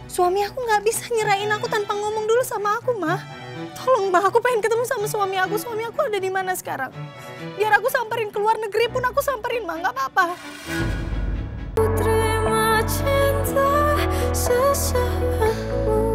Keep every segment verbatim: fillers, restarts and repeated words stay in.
Suami aku nggak bisa nyerahin aku tanpa ngomong dulu sama aku, Mah. Tolong, Mah, aku pengen ketemu sama suami aku. Suami aku ada di mana sekarang? Biar aku samperin ke luar negeri pun aku samperin, Mah. Nggak apa-apa. Terima cinta sesaatmu.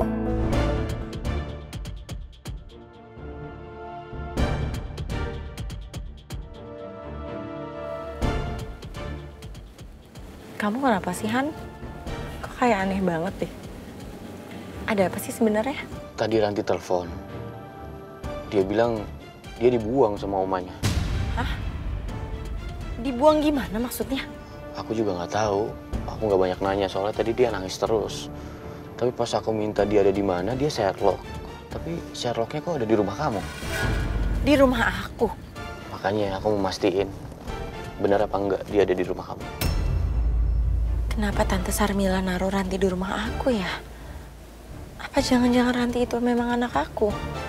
Kamu kenapa sih, Han? Kok kayak aneh banget deh. Ada apa sih sebenarnya? Tadi Ranti telepon. Dia bilang dia dibuang sama omanya. Hah? Dibuang gimana maksudnya? Aku juga nggak tahu. Aku nggak banyak nanya soalnya tadi dia nangis terus. Tapi pas aku minta dia ada di mana, dia Sherlock. Tapi Sherlocknya kok ada di rumah kamu? Di rumah aku? Makanya aku mau mastiin benar apa enggak dia ada di rumah kamu. Kenapa Tante Sarmila naruh Ranti di rumah aku ya? Apa jangan-jangan Ranti itu memang anak aku?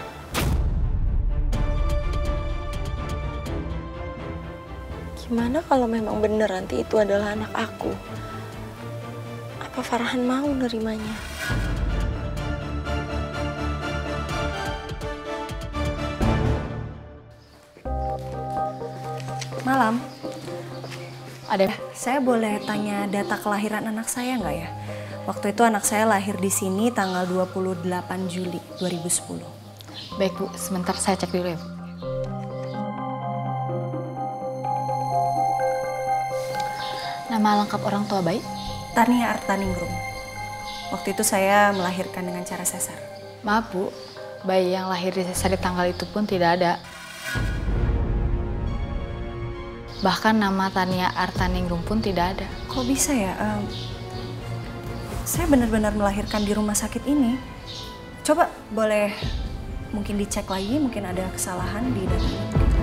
Gimana kalau memang bener Ranti itu adalah anak aku? Apa Farhan mau nerimanya? Malam. Ada. Saya boleh tanya data kelahiran anak saya nggak ya? Waktu itu anak saya lahir di sini tanggal dua puluh delapan Juli dua ribu sepuluh. Baik Bu, sebentar saya cek dulu ya Bu. Nama lengkap orang tua bayi? Tania Artaningrum. Waktu itu saya melahirkan dengan cara sesar. Maaf Bu, bayi yang lahir di sesar di tanggal itu pun tidak ada. Bahkan nama Tania Artaningrum pun tidak ada. Kok bisa ya? Um, saya benar-benar melahirkan di rumah sakit ini. Coba boleh mungkin dicek lagi, mungkin ada kesalahan di datanya.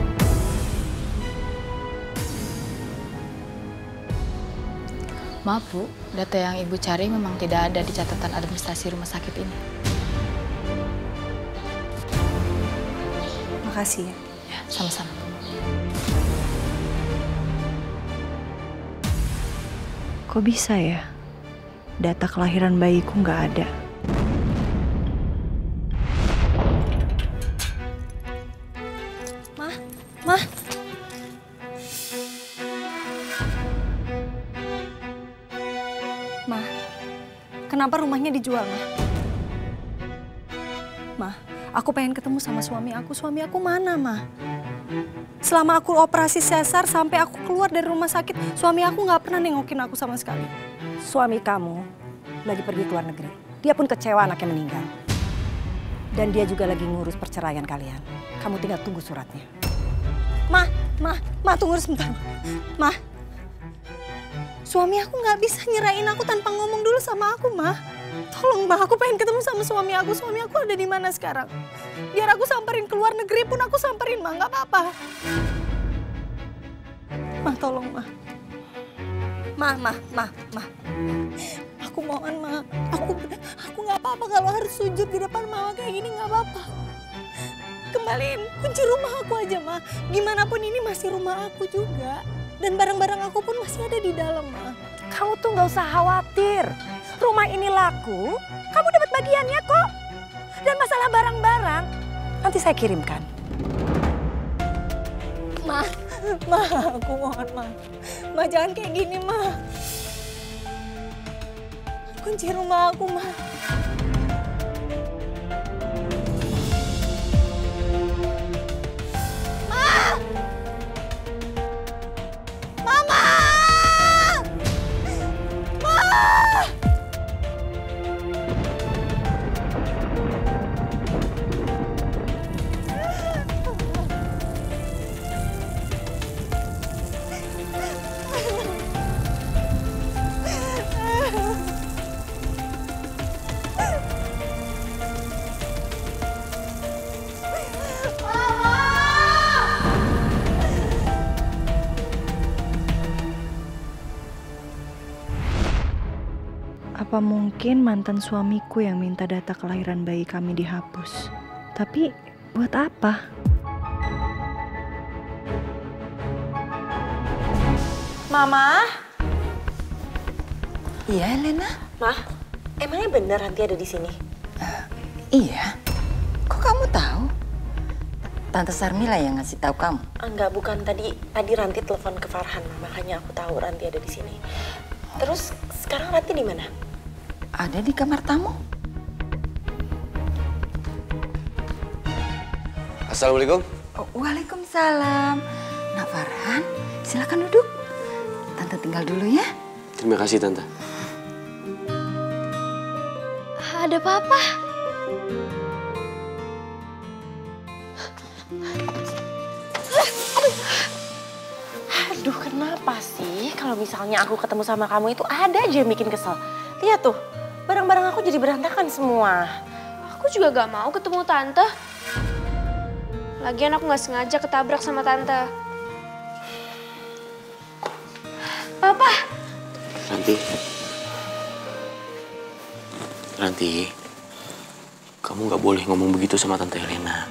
Maaf Bu, data yang Ibu cari memang tidak ada di catatan administrasi rumah sakit ini. Makasih ya. Ya, sama-sama. Kok bisa ya? Data kelahiran bayiku nggak ada. Mah, Mah. Mah, kenapa rumahnya dijual, Mah? Mah, aku pengen ketemu sama suami aku. Suami aku mana, Mah? Selama aku operasi sesar sampai aku keluar dari rumah sakit, suami aku nggak pernah nengokin aku sama sekali. Suami kamu lagi pergi ke luar negeri. Dia pun kecewa anaknya meninggal. Dan dia juga lagi ngurus perceraian kalian. Kamu tinggal tunggu suratnya. Mah, Mah, Mah tunggu sebentar. Mah, suami aku nggak bisa nyerahin aku tanpa ngomong dulu sama aku, Mah. Tolong, Mah, aku pengen ketemu sama suami aku. Suami aku ada di mana sekarang? Biar aku samperin ke luar negeri pun aku samperin, Mah. Nggak apa-apa. Mah, tolong, Mah. Mah, Mah, Mah, Mah. Aku mohon, Mah. Aku aku nggak apa-apa kalau harus sujud di depan Mama kayak gini, nggak apa-apa. Kembaliin kunci rumah aku aja, Mah. Gimana pun ini masih rumah aku juga. Dan barang-barang aku pun masih ada di dalam, Mah. Kamu tuh nggak usah khawatir. Rumah ini laku, kamu dapat bagiannya kok. Dan masalah barang-barang, nanti saya kirimkan. Mah, Mah, aku mohon, Mah. Mah, jangan kayak gini, Mah. Kunci rumah aku, Mah. Mah! Mama! Mah! Apa mungkin mantan suamiku yang minta data kelahiran bayi kami dihapus? Tapi buat apa? Mama? Iya, Elena. Mah? Emangnya bener Ranti ada di sini? Uh, iya. Kok kamu tahu? Tante Sarmila yang ngasih tahu kamu. Enggak, bukan. Tadi tadi Ranti telepon ke Farhan, makanya aku tahu Ranti ada di sini. Terus sekarang Ranti di mana? Ada di kamar tamu. Assalamualaikum. Oh, waalaikumsalam. Nak Farhan, silakan duduk. Tante tinggal dulu ya. Terima kasih Tante. Ada papa. Aduh, kenapa sih kalau misalnya aku ketemu sama kamu itu ada aja yang bikin kesel. Lihat tuh, barang-barang aku jadi berantakan semua. Aku juga gak mau ketemu tante. Lagian aku gak sengaja ketabrak sama tante. Papa. Ranti. Ranti. Kamu gak boleh ngomong begitu sama Tante Helena.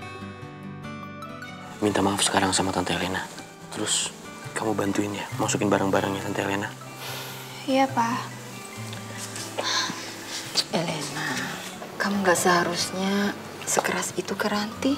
Minta maaf sekarang sama Tante Helena. Terus kamu bantuin ya, masukin barang-barangnya Tante Helena. Iya, Pak. Elena, kamu gak seharusnya sekeras itu ke Ranti.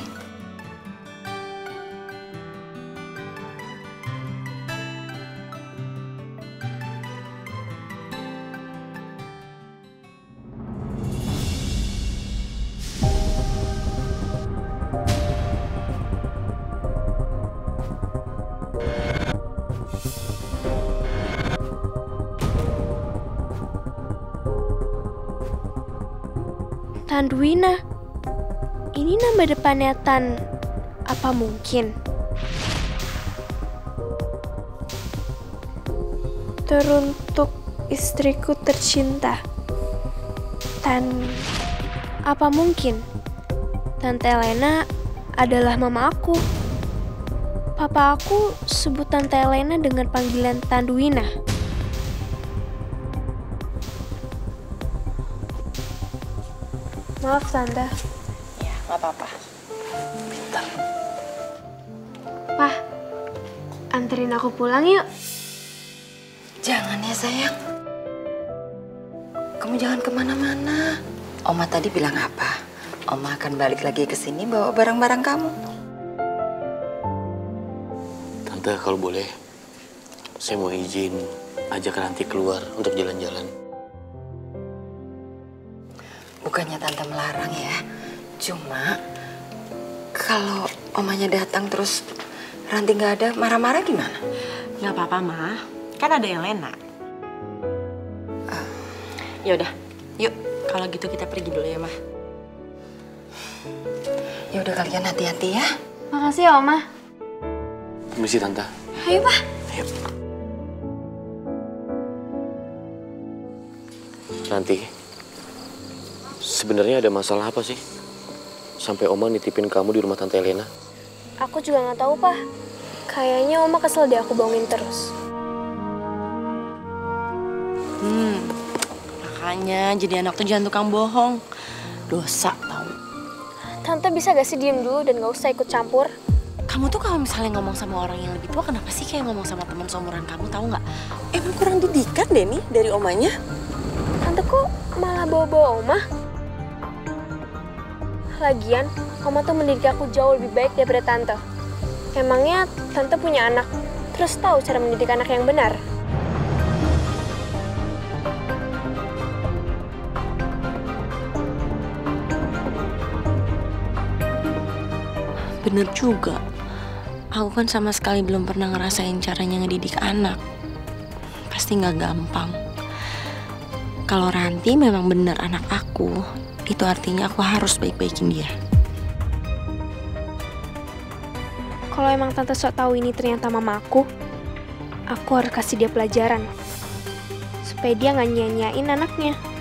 Tanduina. Ini nama depannya Tan. Apa mungkin? Teruntuk istriku tercinta. Tan. Apa mungkin? Tante Elena adalah mama aku. Papa aku sebut Tante Elena dengan panggilan Tanduina. Maaf, Tante. Ya, nggak apa-apa. Pintar. Pah, anterin aku pulang yuk. Jangan ya sayang. Kamu jangan kemana-mana. Oma tadi bilang apa? Oma akan balik lagi ke sini bawa barang-barang kamu. Tante, kalau boleh, saya mau izin ajak Ranti keluar untuk jalan-jalan. Bukannya Tante melarang ya. Cuma kalau omanya datang terus Ranti nggak ada, marah-marah gimana? Nggak apa-apa, Ma. Kan ada Elena. Uh, Ya udah, yuk. Kalau gitu kita pergi dulu ya, Ma. ya udah kalian hati-hati ya. Makasih ya, Oma. Permisi, Tante. Ayo, Pak. Ayo. Ranti, sebenarnya ada masalah apa sih? Sampai Oma nitipin kamu di rumah Tante Elena? Aku juga nggak tahu, Pak. Kayaknya Oma kesel deh aku bohongin terus. Hmm, makanya jadi anak tuh jangan tukang bohong. Dosa tau. Tante bisa gak sih diem dulu dan gak usah ikut campur? Kamu tuh kalau misalnya ngomong sama orang yang lebih tua, kenapa sih kayak ngomong sama teman seumuran kamu, tahu nggak? Emang kurang didikan deh nih dari omanya. Tante kok malah bawa-bawa Oma? Lagian, Oma tuh mendidik aku jauh lebih baik daripada Tante. Emangnya Tante punya anak, terus tahu cara mendidik anak yang benar? Bener juga. Aku kan sama sekali belum pernah ngerasain caranya ngedidik anak. Pasti nggak gampang. Kalau Ranti memang bener anak aku, itu artinya aku harus baik-baikin dia. Kalau emang Tante sok tahu ini ternyata mama aku, aku harus kasih dia pelajaran. Supaya dia nggak nyanyain anaknya.